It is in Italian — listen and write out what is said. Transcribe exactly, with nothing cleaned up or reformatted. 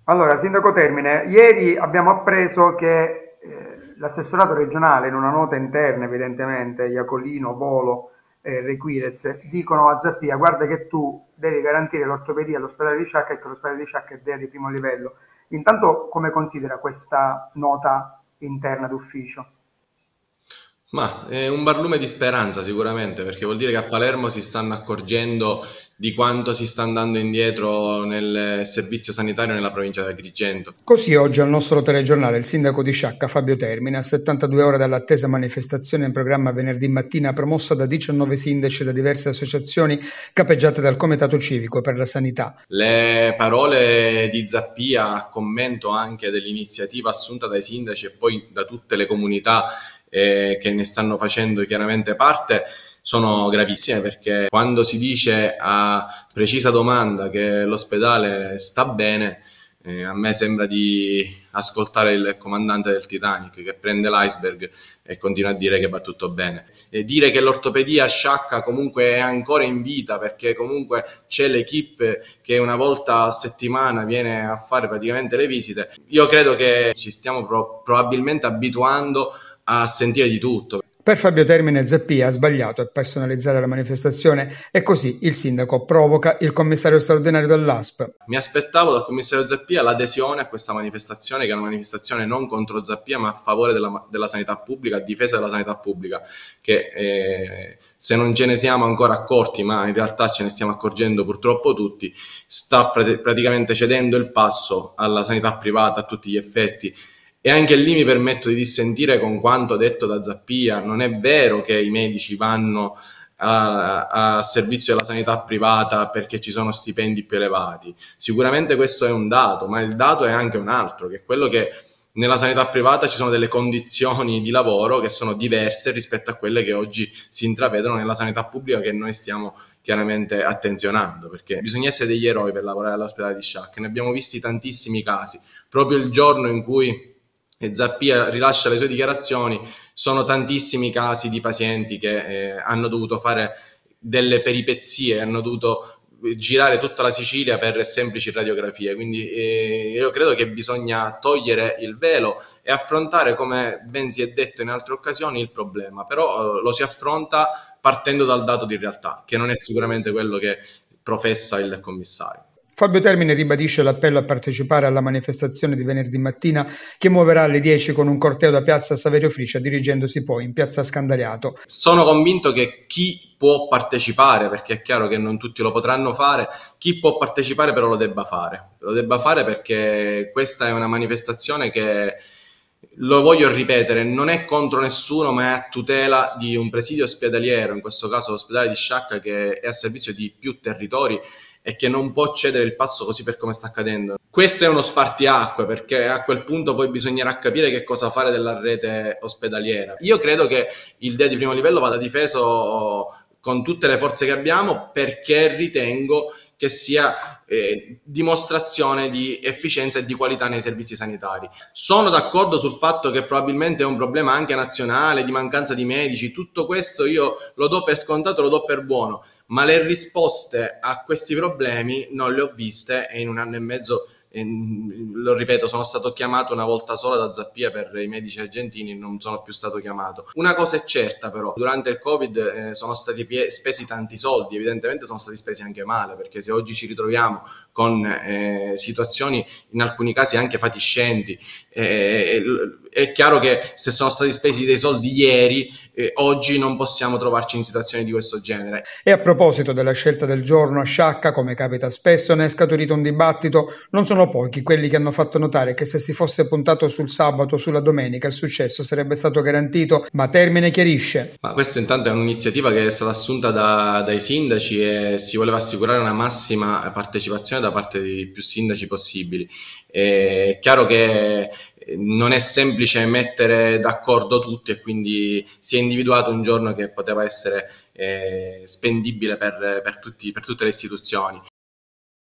Allora, Sindaco Termine, ieri abbiamo appreso che eh, l'assessorato regionale, in una nota interna evidentemente, Iacolino, Volo e Requirez, dicono a Zappia: guarda che tu devi garantire l'ortopedia all'ospedale di Sciacca e che l'ospedale di Sciacca è D E A di primo livello. Intanto, come considera questa nota interna d'ufficio? Ma è un barlume di speranza sicuramente, perché vuol dire che a Palermo si stanno accorgendo di quanto si sta andando indietro nel servizio sanitario nella provincia di Agrigento. Così oggi al nostro telegiornale il sindaco di Sciacca Fabio Termine, a settantadue ore dall'attesa manifestazione in programma venerdì mattina promossa da diciannove sindaci da diverse associazioni capeggiate dal Comitato Civico per la Sanità. Le parole di Zappia a commento anche dell'iniziativa assunta dai sindaci e poi da tutte le comunità eh, che ne stanno facendo chiaramente parte sono gravissime, perché quando si dice a precisa domanda che l'ospedale sta bene, eh, a me sembra di ascoltare il comandante del Titanic che prende l'iceberg e continua a dire che va tutto bene. E dire che l'ortopedia a Sciacca comunque è ancora in vita, perché comunque c'è l'equipe che una volta a settimana viene a fare praticamente le visite. Io credo che ci stiamo pro- probabilmente abituando a sentire di tutto. Per Fabio Termine Zappia ha sbagliato a personalizzare la manifestazione e così il sindaco provoca il commissario straordinario dell'A S P. Mi aspettavo dal commissario Zappia l'adesione a questa manifestazione, che è una manifestazione non contro Zappia, ma a favore della, della sanità pubblica, a difesa della sanità pubblica, che eh, se non ce ne siamo ancora accorti, ma in realtà ce ne stiamo accorgendo purtroppo tutti, sta pr- praticamente cedendo il passo alla sanità privata a tutti gli effetti. E anche lì mi permetto di dissentire con quanto detto da Zappia. Non è vero che i medici vanno a, a servizio della sanità privata perché ci sono stipendi più elevati. Sicuramente questo è un dato, ma il dato è anche un altro, che è quello che nella sanità privata ci sono delle condizioni di lavoro che sono diverse rispetto a quelle che oggi si intravedono nella sanità pubblica, che noi stiamo chiaramente attenzionando, perché bisogna essere degli eroi per lavorare all'ospedale di Sciacca. Ne abbiamo visti tantissimi casi. Proprio il giorno in cui Zappia rilascia le sue dichiarazioni, sono tantissimi casi di pazienti che eh, hanno dovuto fare delle peripezie, hanno dovuto girare tutta la Sicilia per semplici radiografie. Quindi eh, io credo che bisogna togliere il velo e affrontare, come ben si è detto in altre occasioni, il problema, però eh, lo si affronta partendo dal dato di realtà, che non è sicuramente quello che professa il commissario. Fabio Termine ribadisce l'appello a partecipare alla manifestazione di venerdì mattina che muoverà alle dieci con un corteo da piazza Saverio Fricia dirigendosi poi in piazza Scandaliato. Sono convinto che chi può partecipare, perché è chiaro che non tutti lo potranno fare, chi può partecipare però lo debba fare. Lo debba fare perché questa è una manifestazione che, lo voglio ripetere, non è contro nessuno, ma è a tutela di un presidio ospedaliero, in questo caso l'ospedale di Sciacca, che è a servizio di più territori e che non può cedere il passo così per come sta accadendo. Questo è uno spartiacque, perché a quel punto poi bisognerà capire che cosa fare della rete ospedaliera. Io credo che il D E A di primo livello vada difeso con tutte le forze che abbiamo, perché ritengo che sia eh, dimostrazione di efficienza e di qualità nei servizi sanitari. Sono d'accordo sul fatto che probabilmente è un problema anche nazionale, di mancanza di medici, tutto questo io lo do per scontato, lo do per buono, ma le risposte a questi problemi non le ho viste, e in un anno e mezzo, eh, lo ripeto, sono stato chiamato una volta sola da Zappia per i medici argentini, non sono più stato chiamato. Una cosa è certa però, durante il Covid eh, sono stati pie- spesi tanti soldi, evidentemente sono stati spesi anche male, perché se oggi ci ritroviamo con eh, situazioni in alcuni casi anche fatiscenti, eh, è chiaro che se sono stati spesi dei soldi ieri, eh, oggi non possiamo trovarci in situazioni di questo genere. E a proposito della scelta del giorno a Sciacca, come capita spesso, ne è scaturito un dibattito. Non sono pochi quelli che hanno fatto notare che se si fosse puntato sul sabato o sulla domenica il successo sarebbe stato garantito, ma Termine chiarisce. Ma questa intanto è un'iniziativa che è stata assunta da, dai sindaci, e si voleva assicurare una massima partecipazione da parte di più sindaci possibili. È chiaro che non è semplice mettere d'accordo tutti, e quindi si è individuato un giorno che poteva essere eh, spendibile per, per, tutti, per tutte le istituzioni.